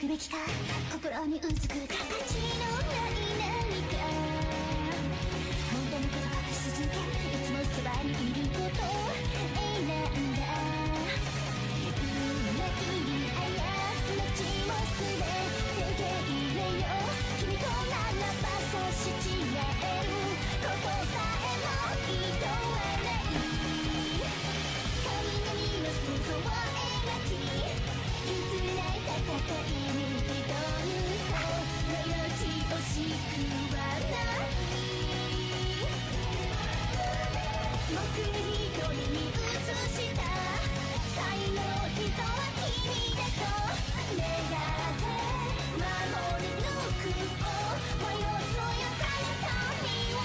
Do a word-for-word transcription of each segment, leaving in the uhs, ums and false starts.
くべきか、心にうずく形のない何か、本当のこと隠し続け、いつもそばにいること選んだ。運命に過ちもすべて受け入れよう。君とならば差し違えることさえも厭わない。神々の想像を描き、譲られた戦いに挑むと命惜しくはない。僕一人に映した最後の人は君だと願って守り抜くを迷い強さの旅を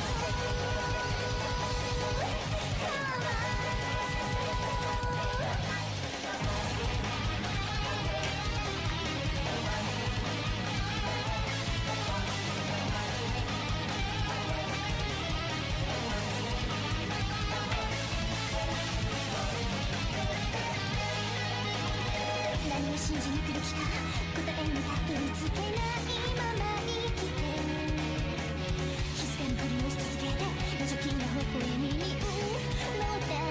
何を信じ抜くべきか、答えにたどり着けないまま生きて、静かにふりをし続けて無邪気な微笑みにうもた